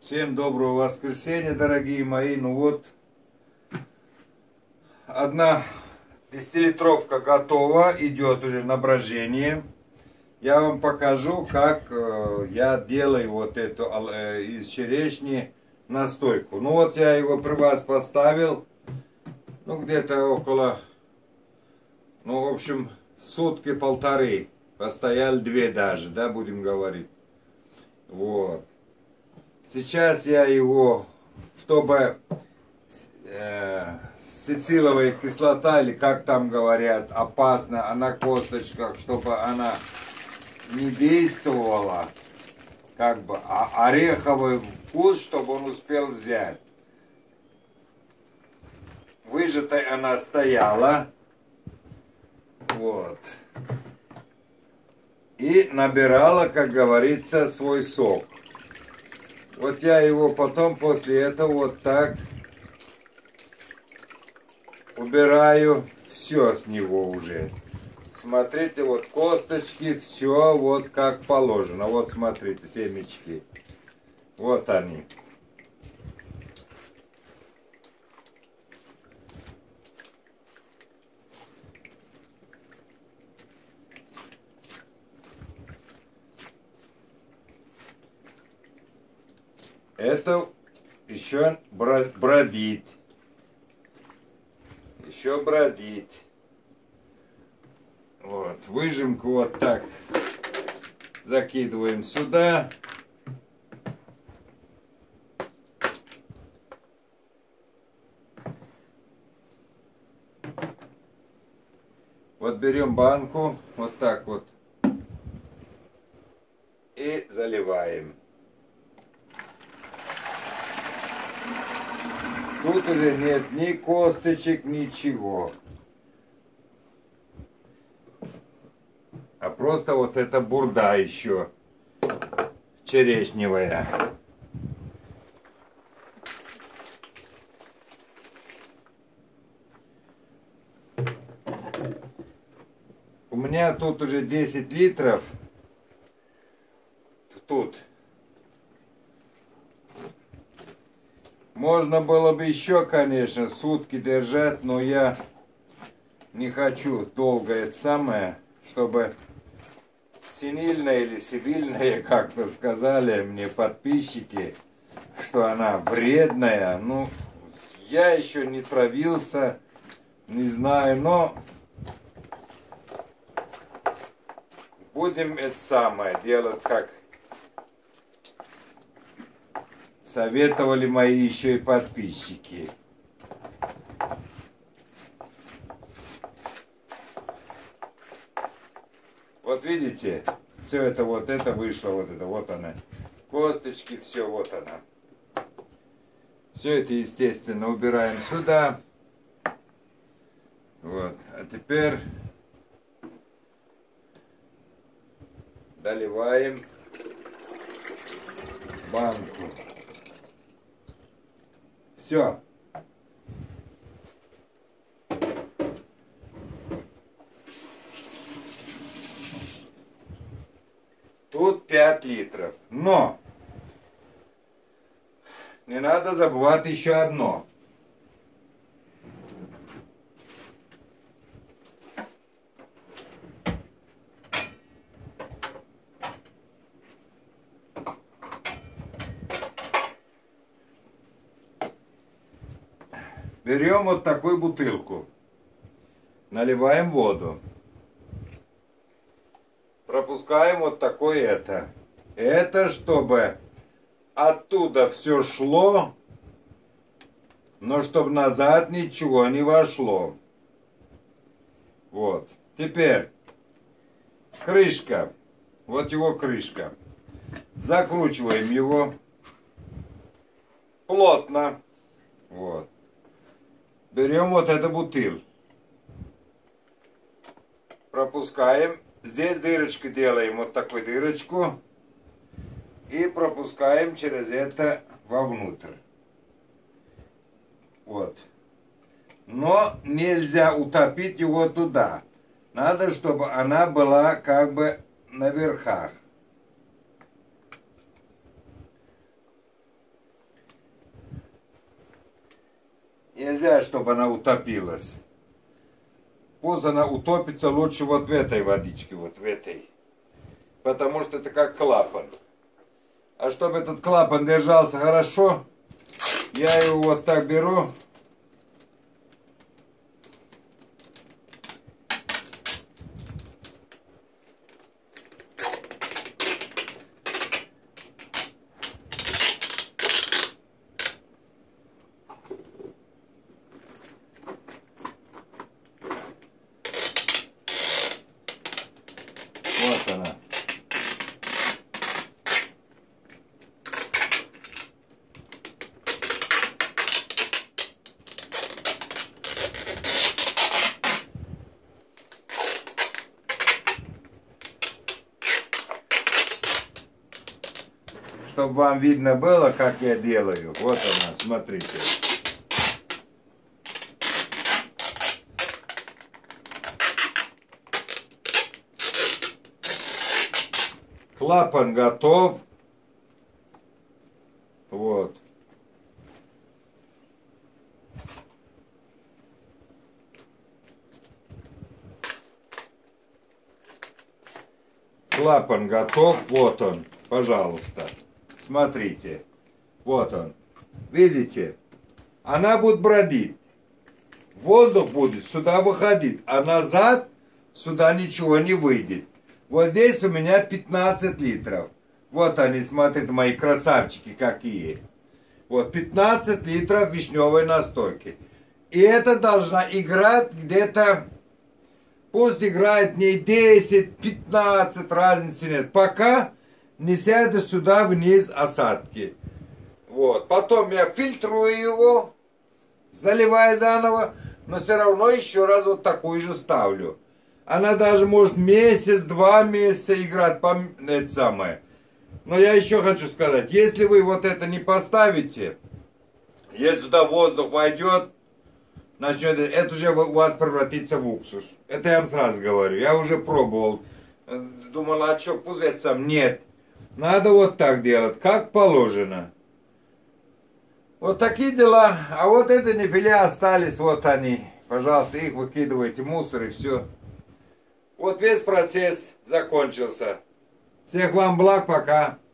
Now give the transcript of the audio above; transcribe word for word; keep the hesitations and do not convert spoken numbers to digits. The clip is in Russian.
Всем доброго воскресенья, дорогие мои. Ну вот, одна десятилитровка готова, идет уже на брожение. Я вам покажу, как э, я делаю вот эту э, из черешни настойку. Ну вот я его при вас поставил, ну где-то около, ну в общем, сутки полторы. Постояли две даже, да, будем говорить. Вот. Сейчас я его, чтобы э, сициловая кислота, или как там говорят, опасна, на косточках, чтобы она не действовала, как бы, а ореховый вкус, чтобы он успел взять. Выжатой она стояла, вот, и набирала, как говорится, свой сок. Вот я его потом после этого вот так убираю все с него уже. Смотрите, вот косточки, все вот как положено. Вот смотрите, семечки. Вот они. Это еще бродит. Еще бродит. Вот. Выжимку вот так закидываем сюда. Вот берем банку. Вот так вот. И заливаем. Тут уже нет ни косточек, ничего. А просто вот эта бурда еще черешневая. У меня тут уже десять литров. Тут. Можно было бы еще, конечно, сутки держать, но я не хочу долго это самое, чтобы синильная или сивильная, как-то сказали мне подписчики, что она вредная. Ну, я еще не травился, не знаю, но будем это самое делать, как советовали мои еще и подписчики. Вот видите, все это вот это вышло, вот это, вот она. Косточки, все, вот она. Все это, естественно, убираем сюда. Вот, а теперь доливаем банку. Все. Тут пять литров. Но не надо забывать еще одно. Берем вот такую бутылку, наливаем воду, пропускаем вот такое это. Это чтобы оттуда все шло, но чтобы назад ничего не вошло. Вот. Теперь крышка, вот его крышка. Закручиваем его плотно. Вот. Берем вот эту бутыль, пропускаем, здесь дырочку делаем, вот такую дырочку, и пропускаем через это вовнутрь. Вот. Но нельзя утопить его туда. Надо, чтобы она была как бы на верхах. Нельзя, чтобы она утопилась. Пусть она утопится лучше вот в этой водичке, вот в этой. Потому что это как клапан. А чтобы этот клапан держался хорошо, я его вот так беру. Вот она. Чтобы вам видно было, как я делаю. Вот она, смотрите. Клапан готов. Вот. Клапан готов. Вот он. Пожалуйста. Смотрите. Вот он. Видите? Она будет бродить. Воздух будет сюда выходить. А назад сюда ничего не выйдет. Вот здесь у меня пятнадцать литров. Вот они, смотрите, мои красавчики какие. Вот пятнадцать литров вишневой настойки. И это должна играть где-то, пусть играет не десять, пятнадцать, разницы нет. Пока не сядет сюда вниз осадки. Вот. Потом я фильтрую его, заливаю заново, но все равно еще раз вот такую же ставлю. Она даже может месяц, два месяца играть, по, это самое. Но я еще хочу сказать, если вы вот это не поставите, если сюда воздух войдет, начнет, это уже у вас превратится в уксус. Это я вам сразу говорю, я уже пробовал. Думал, а что, пузырь сам? Нет. Надо вот так делать, как положено. Вот такие дела. А вот это нефиле остались, вот они. Пожалуйста, их выкидывайте в мусор и все. Вот весь процесс закончился. Всех вам благ, пока.